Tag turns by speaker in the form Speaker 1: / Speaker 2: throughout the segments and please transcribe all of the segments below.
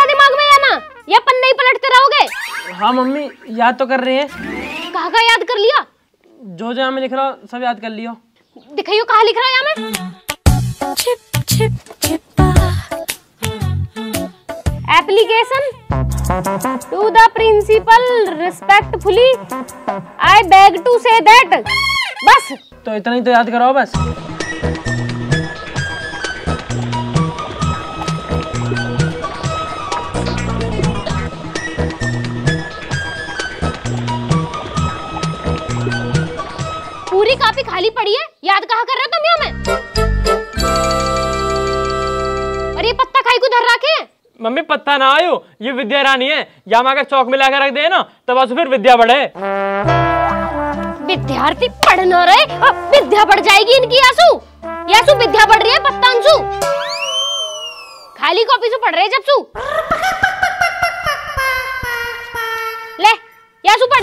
Speaker 1: दिमाग में या ना, या पन्ने ही पलटते रहोगे?
Speaker 2: हाँ मम्मी याद तो कर रहे हैं।
Speaker 1: कहाँ याद कर लिया?
Speaker 2: जो जो मैं लिख रहा हूँ सब याद कर लियो।
Speaker 1: दिखाइयो कहाँ लिख रहा है यहाँ में? Application to the principal respectfully I beg to say that. बस
Speaker 2: तो इतना ही तो याद कराओ बस।
Speaker 1: पूरी कॉपी खाली पड़ी है, याद कहाँ कर रहे हो तुम यहाँ में? और ये पत्ता खाई को धर रखे हैं?
Speaker 2: मम्मी पत्ता ना आयो, ये विद्या रानी है, या माँ का चौक में लाकर रख दे ना तब आज फिर विद्या बढ़े।
Speaker 1: विद्यार्थी पढ़ न रहे, विद्या बढ़ जाएगी इनकी। यासु यासु विद्या बढ़ रही है, पत्ता अंशु खाली कॉपी से पढ़ रहे जब सु। ले यासु पढ़।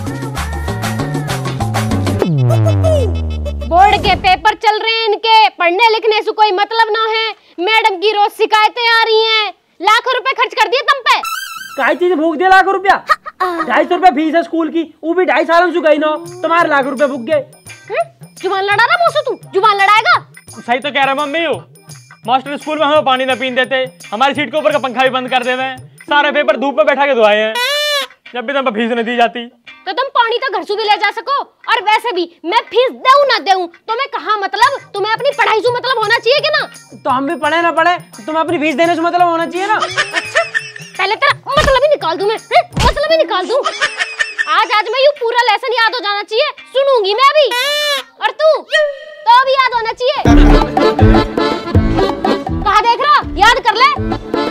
Speaker 1: बोर्ड के पेपर चल रहे हैं इनके, पढ़ने लिखने से कोई मतलब ना है। मैडम की रोज शिकायतें आ रही हैं, लाखों रुपए खर्च कर दिए तुम पे।
Speaker 2: काय चीज भूख दिया लाखों रुपया? 250 रुपया फीस है स्कूल की, वो भी 2.5 साल से गई ना, तुम्हारे लाख रुपए भूख गए।
Speaker 1: जुबान लड़ा रहा मौसू, तू जुबान लड़ाएगा?
Speaker 2: सही तो कह रहा मम्मी हो, मास्टर स्कूल में हमें पानी न पीने देते, हमारी सीट के ऊपर का पंखा भी बंद कर देवे, सारे पेपर धूप में बैठा के धुआए हैं, जब भी तुम फीस नहीं दी जाती।
Speaker 1: तो तुम पानी तो घर से भी ले जा सको, और वैसे भी मैं फीस दूं ना दूं तुम्हें कहाँ मतलब, तुम्हें अपनी पढ़ाई से मतलब होना चाहिए कि ना?
Speaker 2: तो हम भी पढ़े ना पढ़े, तुम्हें अपनी फीस देने से मतलब होना चाहिए ना।
Speaker 1: पहले तेरा मतलब ही निकाल दूं मैं, मतलब ही निकाल दूं। आज मैं यूं पूरा लेसन याद हो जाना चाहिए, सुनूंगी मैं अभी, और तू तो भी याद होना चाहिए। कहाँ देख रहा, याद कर ले।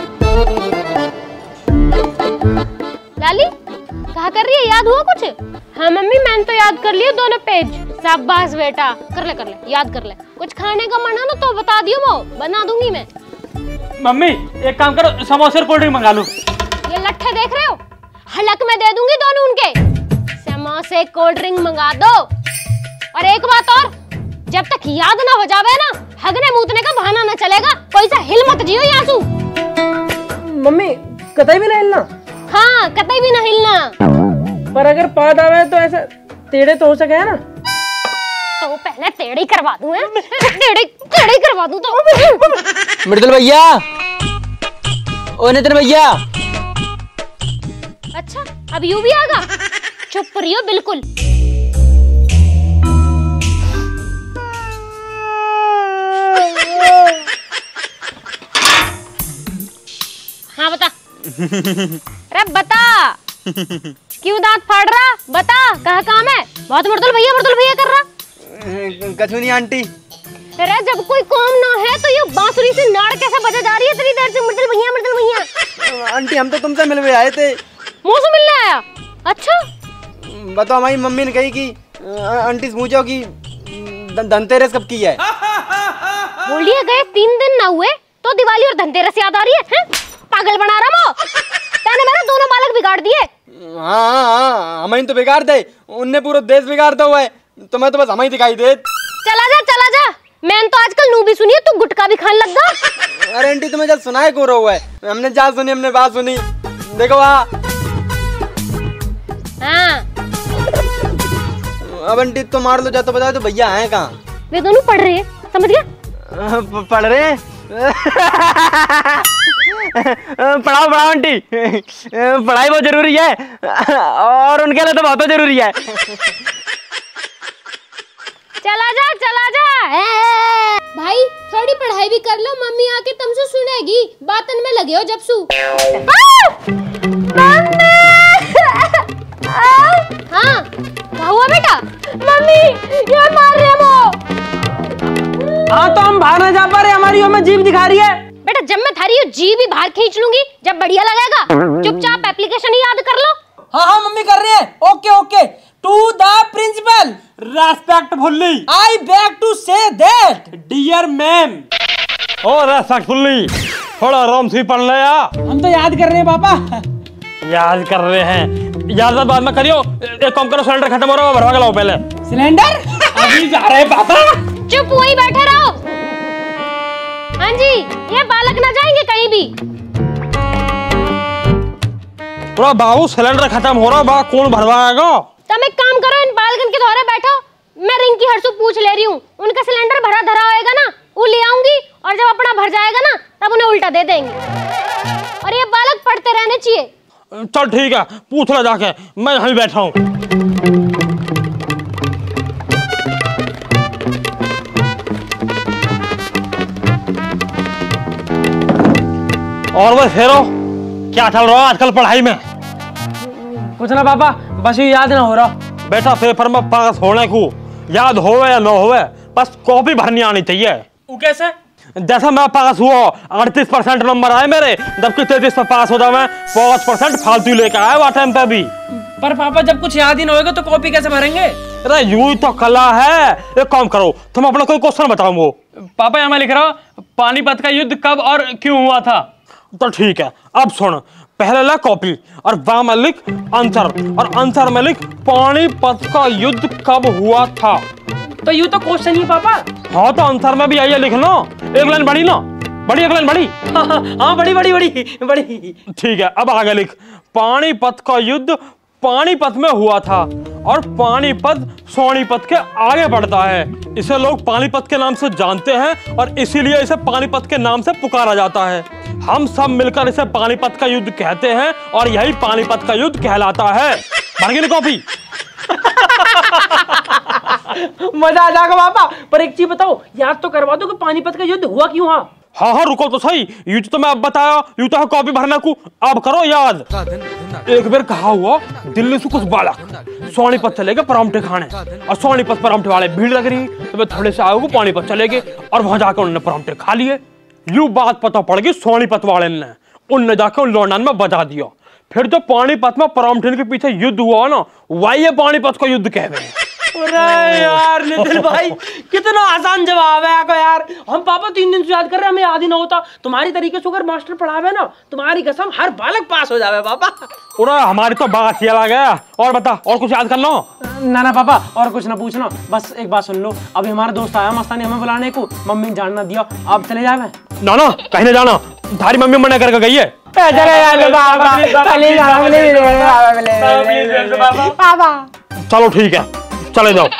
Speaker 1: लाली कहाँ कर रही है, याद हुआ कुछ? हाँ मम्मी मैंने तो याद कर लिया दोनों पेज। शाबाश बेटा, कर ले याद कर ले। कुछ खाने का मन है ना तो बता दियो, वो बना दूंगी मैं।
Speaker 2: मम्मी एक काम करो, समोसे और कोल्ड ड्रिंक मंगा लो।
Speaker 1: ये लट्ठे देख रहे हो, हलक में दे दूंगी दोनों उनके। समोसे कोल्ड ड्रिंक मंगा दो। और एक बात और, जब तक याद ना हो जावे ना, हगने मूतने का बहाना ना चलेगा। कोई सा हिल मत जियो यासू।
Speaker 2: मम्मी कतई भी ना हिलना।
Speaker 1: हाँ कतई भी ना हिलना।
Speaker 2: पर अगर पाद आवे तो ऐसा टेढ़े तो हो सके है ना?
Speaker 1: तो पहले टेढ़े करवा दूं, टेढ़े करवा दूं तो।
Speaker 3: मृदुल भैया, ओ नितिन भैया।
Speaker 1: अच्छा अब यू भी आगा, चुप रहियो बिल्कुल। हाँ बता। अरे बता, क्यों दांत फाड़ रहा? बता कहाँ काम है? बहुत मृदुल भैया कर रहा।
Speaker 3: कछुनी आंटी।
Speaker 1: अरे जब कोई काम ना है तो ये बांसुरी से नाड़ कैसे बजा जा रही है इतनी देर से? मृदुल भैया।
Speaker 3: आंटी हम तो तुमसे मिलने आए थे।
Speaker 1: मुँह से मिलने आया? अच्छा
Speaker 3: बताओ, हमारी मम्मी ने कही कि आंटी से पूछो कि धनतेरस कब की है।
Speaker 1: बोलिए गए 3 दिन ना हुए तो दिवाली और धनतेरस याद आ रही है? पागल बना रहा वो। तूने मेरे दोनों बालक बिगाड़ दिए।
Speaker 3: हाँ हमें तो बिगाड़ दे, उनने पूरा देश बिगाड़ दिया हुआ है, तुम्हें तो बस हमें दिखाई दे।
Speaker 1: चला जा। मैंने तो आजकल नू भी सुनी है, तू गुटखा भी खाने लग गया।
Speaker 3: अरे आंटी तुम्हें जब सुनाए को रहा हुआ है, हमने जा सुनी, हमने बात सुनी। देखो हाँ अब आंटी तो मार लो, जा तो बताओ तो भैया हैं कहाँ?
Speaker 1: वे दोनों पढ़ रहे हैं, समझ गया?
Speaker 3: पढ़ रहे हैं। पढ़ाओ आंटी, पढ़ाई बहुत जरूरी है, और उनके लिए तो बहुत जरूरी है।
Speaker 1: चला जा भाई, थोड़ी पढ़ाई भी कर लो, मम्मी आके तुमसे सुनेगी। बातन में लगे हो जब सु। हाँ क्या हुआ बेटा? मम्मी ये मार रहे वो।
Speaker 2: हाँ तो हम बाहर ना जा पा रहे, हमारी हमें जीभ दिखा रही है।
Speaker 1: बेटा जब मैं थारी जीभ भी बाहर खींच लूंगी जब बढ़िया लगेगा। चुपचाप एप्लीकेशन ही याद कर लो।
Speaker 2: हाँ मम्मी कर रहे हैं। Okay to the principal respectfully I beg to say that dear ma'am.
Speaker 4: Oh respectfully थोड़ा आराम से पढ़ ले यार।
Speaker 2: हम तो याद कर रहे हैं पापा।
Speaker 4: याद कर रहे हैं, याद बाद में करियो। एक काम करो, सिलेंडर खत्म हो रहा है, भरवा के लाओ पहले।
Speaker 2: सिलेंडर अभी जा रहे हैं पापा।
Speaker 1: चुप वहीं बैठे रहो। हाँ जी, ये बालक ना जाएंगे कहीं भी।
Speaker 4: पूरा बाबू सिलेंडर खत्म हो रहा बा, कौन भरवाएगा?
Speaker 1: तुम एक काम करो, इन बालकन के धोरे बैठो, मैं रिंकी हर्षू पूछ ले रही हूँ, उनका सिलेंडर भरा धरा होएगा ना, वो ले आऊंगी और जब अपना भर जाएगा ना तब उन्हें उल्टा दे देंगे। और ये बालक पढ़ते रहने चाहिए।
Speaker 4: चल ठीक है, पूछ लो जाके, मैं यहीं बैठा हूँ। और वो फेरो क्या चल रहा है आजकल पढ़ाई में?
Speaker 3: कुछ ना पापा, बस ये याद ना हो रहा।
Speaker 4: बेटा पेपर में पास होने को याद होवे या न होवे, बस कॉपी भरनी आनी चाहिए।
Speaker 3: वो कैसे?
Speaker 4: जैसा मैं पास हुआ 38% नंबर आए मेरे, जबकि 33 पर पास होता मैं 5% फालतू लेकर आया वो टाइम पे भी।
Speaker 3: पर पापा जब कुछ याद ही ना होगा तो कॉपी कैसे भरेंगे?
Speaker 4: अरे यूं तो कला है। एक काम करो, तुम अपना कोई क्वेश्चन बताओ। वो
Speaker 2: पापा यहाँ मैं लिख रहा हूँ, पानीपत का युद्ध कब और क्यों हुआ था?
Speaker 4: तो ठीक है, अब सुन, पहले ला कॉपी और वहां में लिख आंसर, और आंसर में लिख पानीपत का युद्ध कब हुआ था।
Speaker 3: तो यूं तो क्वेश्चन ही पापा।
Speaker 4: हाँ तो आंसर में भी आइए लिख लो, एक लाइन बड़ी ना, बड़ी एक लाइन बड़ी।
Speaker 3: हाँ बड़ी बड़ी बड़ी बड़ी।
Speaker 4: ठीक है, अब आगे लिख, पानीपत का युद्ध पानीपत में हुआ था और पानीपत सोनीपत के आगे बढ़ता है। इसे लोग पानीपत के नाम से जानते हैं और इसीलिए इसे पानीपत के नाम से पुकारा जाता है। हम सब मिलकर इसे पानीपत का युद्ध कहते हैं और यही पानीपत का युद्ध कहलाता है। भर गई कॉपी?
Speaker 3: मजा आ जाएगा पापा। पर एक चीज बताओ, याद तो करवा दो कि पानीपत का युद्ध हुआ क्यों?
Speaker 4: हाँ हाँ रुको तो सही, यूं तो मैं अब बताया, यूं तो है कॉपी भरना को, अब करो याद। एक बार कहा हुआ, दिल्ली से कुछ बालक सोनीपत चले गए परांठे खाने, और सोनीपत परांठे वाले भीड़ लग रही, तो वे थोड़े से आगे पानीपत चले गए और वहां जाकर उन्होंने परांठे खा लिए। यूं बात पता पड़ गई सोनीपत वाले ने, उनने जाकर उन लौंडन में बजा दिया। फिर जो पानीपत में परांठे के पीछे युद्ध हुआ ना, वही ये पानीपत का युद्ध कह रहे हैं।
Speaker 3: अरे यार नितिन भाई, कितना आसान जवाब है आपका यार। हम पापा 3 दिन से याद कर रहे हैं, हमें याद ही ना होता। तुम्हारी तरीके से अगर मास्टर पढ़ावे ना, तुम्हारी कसम हर बालक पास हो जावे पापा।
Speaker 4: पूरा हमारी तो बात चला गया। और बता, और कुछ याद कर लो।
Speaker 3: ना पापा, और कुछ ना पूछना, बस एक बात सुन लो। अभी हमारा दोस्त आया मस्तानी हमें बुलाने को, मम्मी ने जानना दिया, आप चले जाए।
Speaker 4: ना ना कहीं नहीं जाना, थारी मम्मी मना करके गई है। चलो ठीक है, चले जाओ।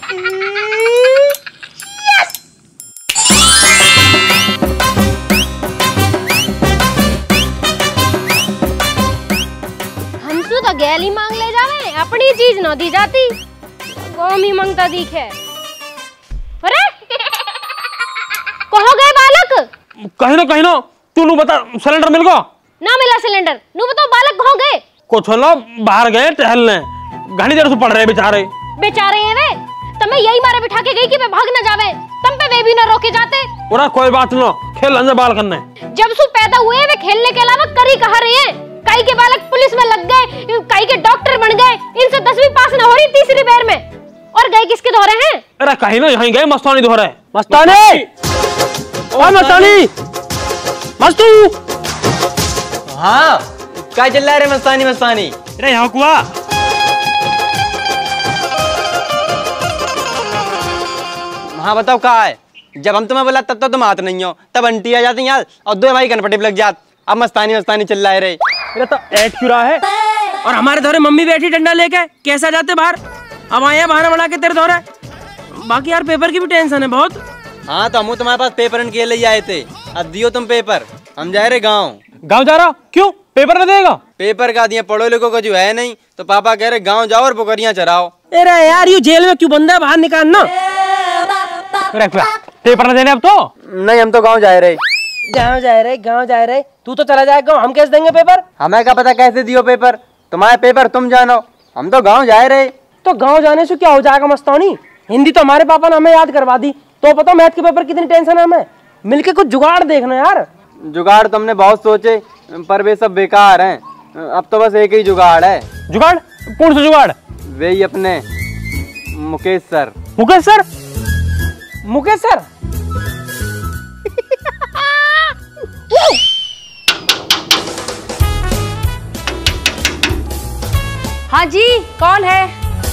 Speaker 1: हमसू तो गैली मांग ले जावे, अपनी चीज न दी जाती, गोमी मांगता दिखे। अरे कहाँ गए बालक?
Speaker 4: कहीं ना तू नु बता, सिलेंडर मिल गया?
Speaker 1: ना मिला सिलेंडर, नु बताओ बालक कहाँ गए?
Speaker 4: कुछ ना बाहर गए टहलने, घनी देर से पढ़ रहे बेचारे।
Speaker 1: बेचारे हैं वे, तमें यही मारे बिठा के गई कि वे भाग न जावे, तम पे वे भी न रोके जाते।
Speaker 4: पूरा कोई बात ना, खेल अंदर बाल करने।
Speaker 1: जब से पैदा हुए वे खेलने के अलावा करी कहाँ रहे हैं? कई के बालक पुलिस में लग गए, कई के डॉक्टर बन गए, इनसे 10वीं पास न हो रही तीसरी बार में। और गए किसके धोरे हैं?
Speaker 4: अरे कहीं ना यहीं गए मस्तानी धोरे।
Speaker 3: मस्तानी, ओ मस्तानी, मस्तू। हाँ क्या चल रहा है मस्तानी? मस्तानी
Speaker 4: अरे यहाँ कुआ।
Speaker 3: हाँ बताओ कहाँ है? जब हम तुम्हें बोला तब तो तुम आते नहीं हो, तब आंटी आ जाती यार और 2 भाई कनपटे लग जात। अब मस्तानी मस्तानी चिल्ला रहे।
Speaker 4: अरे तो ऐड क्यों रहा है?
Speaker 3: और हमारे धोरे मम्मी बैठी डंडा लेके, कैसा जाते बाहर? अब आए बहाना बना के तेरे धोरे। बाकी यार पेपर की भी टेंशन है बहुत। हाँ तो हम तुम्हारे पास पेपर के लिए आए थे, अब दियो तुम पेपर। हम जा रहे गाँव।
Speaker 4: गाँव जा रहा? क्यों, पेपर न देगा?
Speaker 3: पेपर का दिया, पढ़ो लिखो का जो है नहीं, तो पापा कह रहे गाँव जाओ और बकरियां चराओ। अरे यार यू जेल में क्यों बंद है, बाहर निकालना।
Speaker 4: पेपर न देने अब तो?
Speaker 3: नहीं हम तो गाँव जा रहे। गाँव जा रहे। तू तो चला जाएगा, हम कैसे देंगे पेपर? हमें क्या पता कैसे दियो पेपर, तुम्हारे पेपर तुम जानो, हम तो गाँव जा रहे। तो गाँव जाने से क्या हो जाएगा मस्तानी? हिंदी तो हमारे पापा ने हमें याद करवा दी, तो पता मैथ के पेपर कितनी टेंशन है हमें। मिलके कुछ जुगाड़ देखना यार। जुगाड़ तुमने बहुत सोचे पर वे सब बेकार हैं, अब तो बस एक ही जुगाड़ है।
Speaker 4: जुगाड़? कौन सा जुगाड़?
Speaker 3: वे ही अपने Mukesh sir.
Speaker 4: Mukesh sir?
Speaker 3: Mukesh sir?
Speaker 5: हाँ जी, कौन है?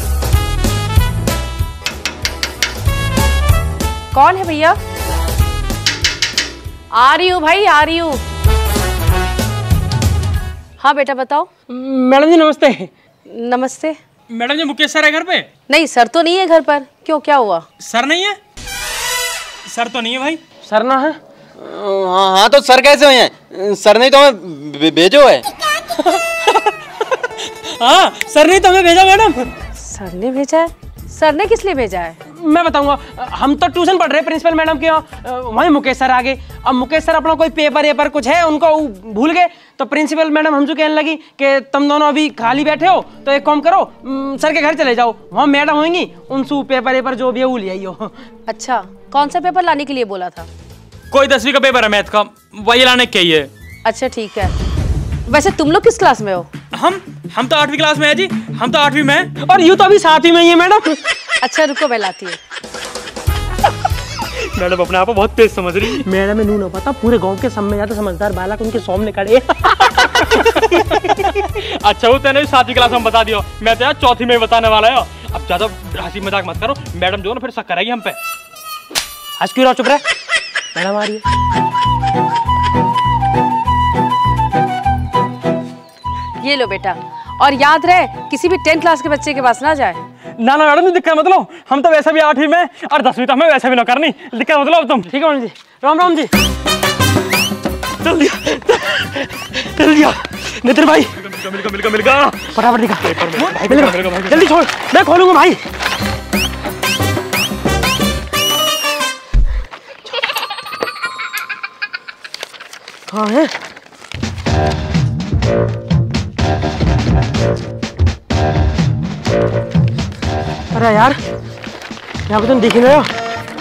Speaker 5: कौन है भैया? आ रही हूँ भाई, आ रही हूँ। हाँ बेटा बताओ।
Speaker 4: मैडम जी नमस्ते।
Speaker 5: नमस्ते।
Speaker 2: मैडम जी मुकेश सर है घर पे?
Speaker 5: नहीं सर तो नहीं है घर पर। क्यों, क्या हुआ?
Speaker 2: सर नहीं है? सर तो नहीं है भाई।
Speaker 4: सर ना है?
Speaker 3: हाँ तो सर कैसे हुए हैं? सर ने तो हमें भेजो है।
Speaker 4: हाँ सर ने तो हमें भेजा मैडम।
Speaker 5: सर ने भेजा है? सर ने किस लिए भेजा है?
Speaker 4: मैं बताऊंगा। हम तो ट्यूशन पढ़ रहे हैं प्रिंसिपल मैडम के यहाँ, वहीं मुकेश सर आ गए। अब मुकेश सर अपना कोई पेपर कुछ है उनको भूल गए, तो प्रिंसिपल मैडम हमसे कहने लगी कि तुम दोनों अभी खाली बैठे हो तो एक काम करो, सर के घर चले जाओ, वहाँ मैडम होंगी, उनसे पेपर जो भी है वो ले आइयो।
Speaker 5: अच्छा, कौन सा पेपर लाने के लिए बोला था?
Speaker 2: कोई 10वीं का पेपर है मैथ का, वही लाने के ही है।
Speaker 5: अच्छा ठीक है। वैसे तुम लोग किस क्लास में हो?
Speaker 2: हम तो 8वीं क्लास में है जी। हम तो 8वीं में है।
Speaker 4: और यूँ तो अभी 7वीं में ही है मैडम।
Speaker 5: अच्छा रुको मैं लाती हूँ।
Speaker 2: मैडम अपने आप को बहुत तेज समझ रही है।
Speaker 4: मैडम में नू पता, पूरे गांव के सब में ज्यादा समझदार बालक उनके सामने खड़े।
Speaker 2: अच्छा वो तेने 7वीं क्लास में बता दियो, मैं तो यार 4थी में बताने वाला है। अब ज्यादा हंसी मजाक मत करो, मैडम जो है ना फिर शक करेगी हम पे।
Speaker 4: हंस क्यों रहा, चुप रहे। मैडम आ रही है।
Speaker 5: ये लो बेटा, और याद रहे किसी भी 10th क्लास के बच्चे के पास ना जाए।
Speaker 2: ना मैडम जी दिक्कत मतलब, हम तो वैसे भी 8वीं में और 10वीं तो हमें वैसे भी ना करनी, दिक्कत मतलब तुम।
Speaker 4: ठीक है मैडम जी। राम जी।
Speaker 2: चल दिया
Speaker 4: नितिन भाई
Speaker 2: मिल गया
Speaker 4: फटाफट निकाल, जल्दी छोड़, मैं खोलूंगा भाई। हाँ है। अरे यार यहाँ पे तुम दिख नहीं रहे हो।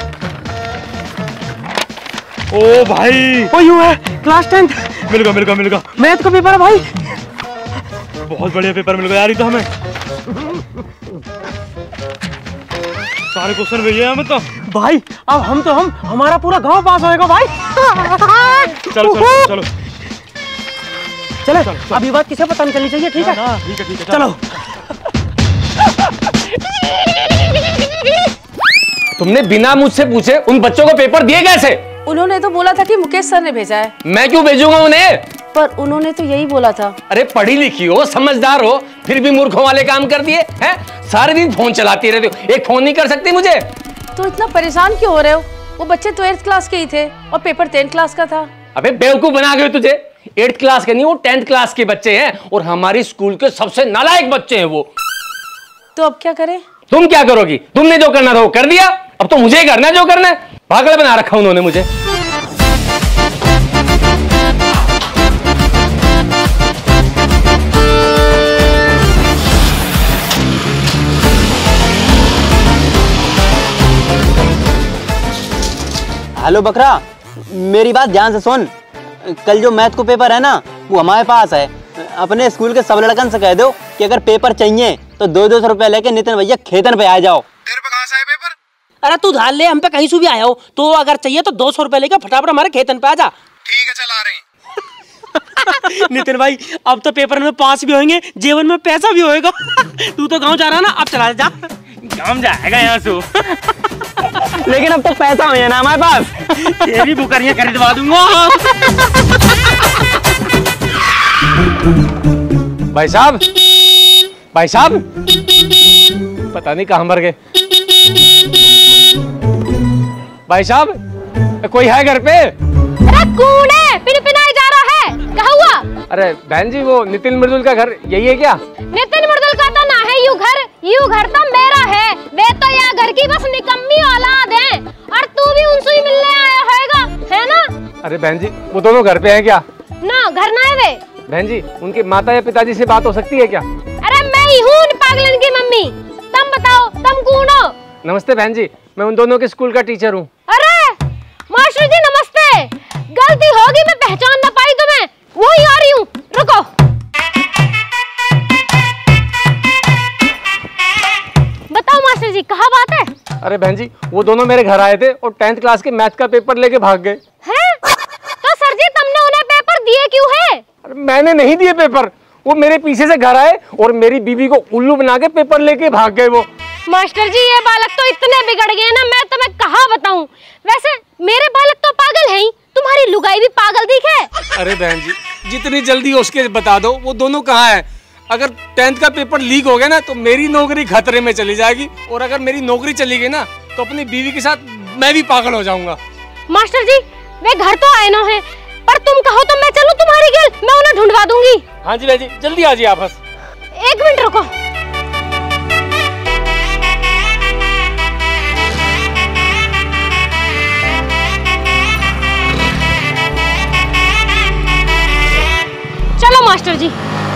Speaker 2: ओ भाई
Speaker 4: ओ यूं है, क्लास 10th।
Speaker 2: मिल गया
Speaker 4: मैथ का पेपर है भाई।
Speaker 2: बहुत बढ़िया पेपर मिल गया यार, ये तो हमें सारे क्वेश्चन भेजे हमें तो
Speaker 4: भाई। अब हमारा पूरा गांव पास होएगा भाई।
Speaker 2: चलो
Speaker 4: चले। अब ये बात किसे पता नहीं चलनी चाहिए, ठीक है?
Speaker 2: ठीक है
Speaker 4: चलो।
Speaker 6: तुमने बिना मुझसे पूछे उन बच्चों को पेपर दिए कैसे?
Speaker 5: उन्होंने तो बोला था कि मुकेश सर ने भेजा है।
Speaker 6: मैं क्यों भेजूंगा उन्हें?
Speaker 5: पर उन्होंने तो यही बोला था।
Speaker 6: अरे पढ़ी लिखी हो, समझदार हो, फिर भी मूर्खों वाले काम कर दिए हैं। सारे दिन फोन चलाती रहती हो, एक फोन नहीं कर सकती मुझे?
Speaker 5: तो इतना परेशान क्यों हो रहे हो? वो बच्चे तो 8th क्लास के ही थे और पेपर 10th क्लास का था।
Speaker 6: अबे बेवकूफ बना गए तुझे। 8th क्लास के नहीं, वो 10th क्लास के बच्चे हैं और हमारी स्कूल के सबसे नालायक बच्चे हैं वो।
Speaker 5: तो अब क्या करें?
Speaker 6: तुम क्या करोगी? तुमने जो करना था वो कर दिया, अब तो मुझे करना है जो करना है। पागल बना रखा उन्होंने मुझे।
Speaker 3: हेलो बकरा, मेरी बात ध्यान से सुन। कल जो मैथ को पेपर है ना, वो हमारे पास है। अपने स्कूल के सब लड़कन से कह दो कि अगर पेपर चाहिए तो 200 रुपए लेके नितिन भैया खेतन पे आ जाओ।
Speaker 7: तेरे पे कहाँ से है पेपर?
Speaker 4: अरे तू धार ले, हम पे कहीं से भी आया हो, तो अगर चाहिए तो 200 रुपए लेके फटाफट हमारे खेतन पे आ जा।
Speaker 7: ठीक है चल आ रहे हैं।
Speaker 4: नितिन भाई अब तो पेपर में पास भी होंगे, जीवन में पैसा भी होएगा। तू तो गांव जा रहा ना, अब चला जा।
Speaker 2: काम जाएगा यहाँ से।
Speaker 3: लेकिन अब तो पैसा हो ना हमारे पास।
Speaker 2: तेरी बुकरियां खरीदवा दूंगा।
Speaker 6: भाई साहब पता नहीं कहाँ मर गए। भाई साहब कोई है घर पे?
Speaker 1: अरे कौन है? पिनपिनाई जा रहा है, क्या हुआ?
Speaker 6: अरे बहन जी वो नितिन मृदुल का घर यही है क्या?
Speaker 1: नितिन मृदुल का तो ना है यू घर तो मेरा है। वे तो यहाँ घर की बस निकम्मी औलाद है, और तू भी उनसे ही मिलने आया होगा, है ना?
Speaker 6: अरे बहन जी वो दोनों घर पे हैं क्या?
Speaker 1: ना घर ना है वे।
Speaker 6: बहन जी उनके माता या पिताजी से बात हो सकती है क्या?
Speaker 1: अरे मैं ही हूँ पागलन की मम्मी। तुम बताओ तुम कौन हो?
Speaker 6: नमस्ते बहन जी, मैं उन दोनों के स्कूल का टीचर हूँ।
Speaker 1: अरे मास्टर जी नमस्ते। गलती होगी, मैं पहचान ना पाई तुम्हें, वही आ रही हूँ, रुको। बताओ मास्टर जी कहाँ बात है?
Speaker 6: अरे बहन जी वो दोनों मेरे घर आए थे और 10th क्लास के मैथ का पेपर लेके भाग गए।
Speaker 1: हैं? तो सर जी तुमने उन्हें पेपर दिए क्यों है?
Speaker 6: अरे मैंने नहीं दिए पेपर, वो मेरे पीछे से घर आए और मेरी बीवी को उल्लू बना के पेपर लेके भाग गए वो।
Speaker 1: मास्टर जी ये बालक तो इतने बिगड़ गए ना, मैं तुम्हें कहाँ बताऊं। वैसे मेरे बालक तो पागल हैं ही, तुम्हारी लुगाई भी पागल दिखे।
Speaker 8: अरे बहन जी, जितनी जल्दी हो उसके बता दो वो दोनों कहाँ है। अगर 10th का पेपर लीक हो गया ना तो मेरी नौकरी खतरे में चली जाएगी, और अगर मेरी नौकरी चली गई ना तो अपनी बीवी के साथ मैं भी पागल हो जाऊंगा।
Speaker 1: मास्टर जी वे घर तो आए ना है, पर तुम कहो तो मैं चलूं तुम्हारी गेल, मैं उन्हें ढूंढवा दूंगी।
Speaker 8: हाँ जी बहन जी, जल्दी आ जाइए आप बस।
Speaker 1: 1 मिनट रुको। चलो मास्टर जी।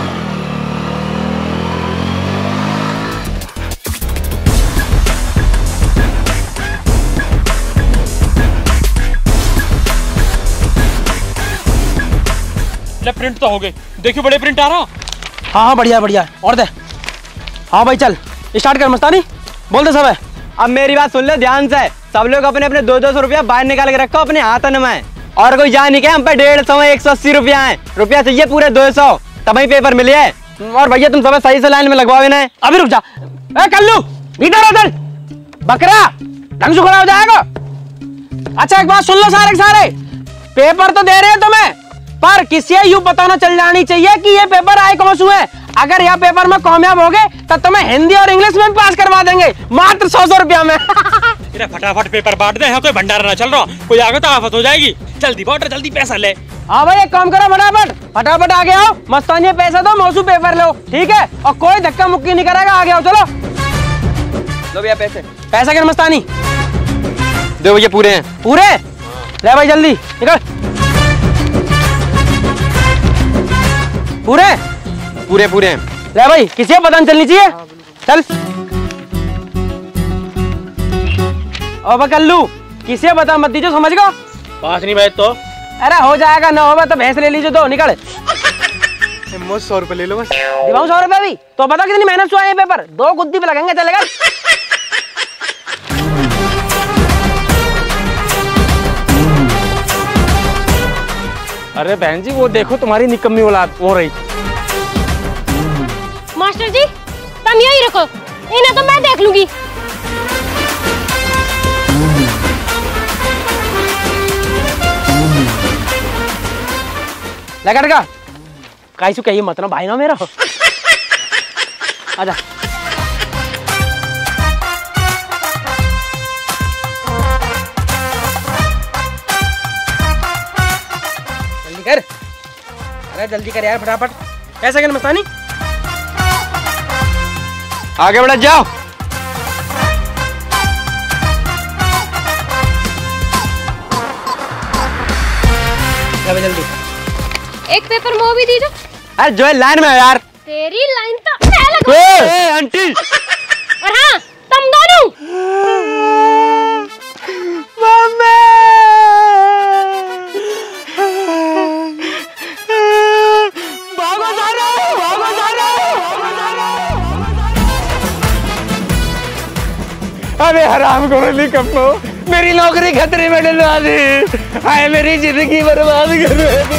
Speaker 4: ले प्रिंट तो हो गए, देखियो बड़े प्रिंट आ रहा।
Speaker 3: हाँ बढ़िया बढ़िया, और दे। हाँ भाई चल स्टार्ट कर मस्तानी, बोल दे सब है।
Speaker 9: अब मेरी बात सुन ले ध्यान से, सब लोग अपने अपने 200 रुपया बाहर निकाल के रखो अपने हाथन में, और कोई जान नहीं के हम पे 150 180 रुपया है, रुपया चाहिए पूरे 200 तभी पेपर मिले है। और भैया तुम सब सही से लाइन में लगवाओ इन्हें।
Speaker 3: अभी रुक जा, ए कल्लू इधर उधर बकरा ढंग से खड़ा हो जाएगा। अच्छा एक बात सुन लो सारे के सारे, पेपर तो दे रहे हैं तुम्हें, पर किसी यूं पता ना चल जानी चाहिए कि ये पेपर आए कौन से है। अगर यह पेपर में कामयाब हो गए तब तुम्हें हिंदी और इंग्लिश में पास करवा देंगे मात्र 100 रुपया में।
Speaker 4: फटाफट पेपर बांट दे, कोई भंडारा ना चल रहा, कोई आगे तो आफत हो जाएगी। जल्दी बांट, जल्दी पैसा ले।
Speaker 3: हाँ भाई एक काम करो, फटाफट फटाफट आगे आओ, मस्तानी पैसा दो, मौसू पेपर लो, ठीक है, और कोई धक्का मुक्की नहीं करेगा, आगे आओ चलो।
Speaker 9: लो भैया पैसे।
Speaker 3: पैसा कर मस्तानी
Speaker 9: दो भैया, पूरे हैं।
Speaker 3: पूरे ले भाई जल्दी निकल। पूरे
Speaker 9: पूरे पूरे हैं।
Speaker 3: ले भाई, किसी को पता नहीं चलनी चाहिए। चल अब कल्लू किसी को पता मत दीजिए, समझ गो।
Speaker 2: पास नहीं बैठ तो।
Speaker 3: अरे हो जाएगा, ना होगा तो भैंस ले लीजिए, दो निकल।
Speaker 7: 100 रुपए ले लो बस।
Speaker 3: दिखाऊं 100 रुपए भी तो बता कितनी मेहनत से आए पेपर, 2 गुद्दी पे लगेंगे, चलेगा।
Speaker 8: अरे बहन जी वो देखो तुम्हारी निकम्मी औलाद हो रही।
Speaker 1: मास्टर जी तुम यही रखो, इन्हें तो मैं देख लूंगी।
Speaker 3: लगा का कैसू कहिए मतलब भाई ना मेरा। आजा जल्दी कर, अरे जल्दी कर यार फटाफट। कैसे कर मस्तानी,
Speaker 9: आगे बढ़ जाओ।
Speaker 3: जल्दी
Speaker 1: एक पेपर वो भी दीजिए।
Speaker 9: अरे जो है लाइन में यार।
Speaker 1: तेरी लाइन तो मैं लगूं।
Speaker 9: ए आंटी।
Speaker 1: और हाँ तुम दोनों।
Speaker 9: मम्मी। भागो जा रहा हूँ, भागो जा रहा हूँ, भागो जा रहा हूँ। अरे हराम करो निकम्मो, मेरी नौकरी खतरे में डलवा दी, हाय मेरी जिंदगी बर्बाद कर रहे।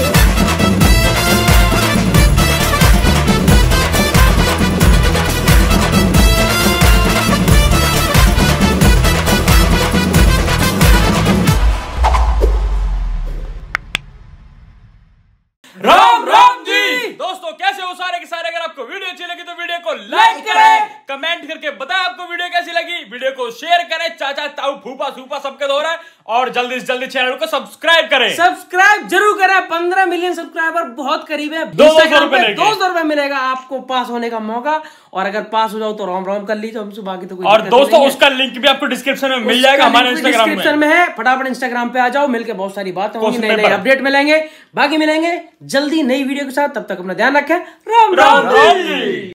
Speaker 4: राम राम जी दोस्तों, कैसे हो सारे के सारे। अगर आपको वीडियो अच्छी लगी तो वीडियो को लाइक करें, कमेंट करके बताएं आपको वीडियो कैसी लगी, वीडियो को शेयर करें, चाचा ताऊ फूफा सूफा सबके दो रहा है, और जल्दी से जल्दी चैनल को सब्सक्राइब करें।
Speaker 3: सब्सक्राइब जरूर करें, 15 मिलियन सब्सक्राइबर बहुत करीब है।
Speaker 4: 200 रुपए
Speaker 3: 200 रुपए मिलेगा आपको पास होने का मौका, और अगर पास हो जाओ तो रोम रोम कर लीजिए, हमसे बाकी तो कोई।
Speaker 4: और दोस्तों उसका लिंक भी आपको डिस्क्रिप्शन में मिल जाएगा, हमारे
Speaker 3: डिस्क्रिप्शन में है। फटाफट इंस्टाग्राम पे आ जाओ, मिलके बहुत सारी बातें होंगी, नए नए अपडेट मिलेंगे, बाकी मिलेंगे जल्दी नई वीडियो के साथ। तब तक अपना ध्यान रखें। राम राम।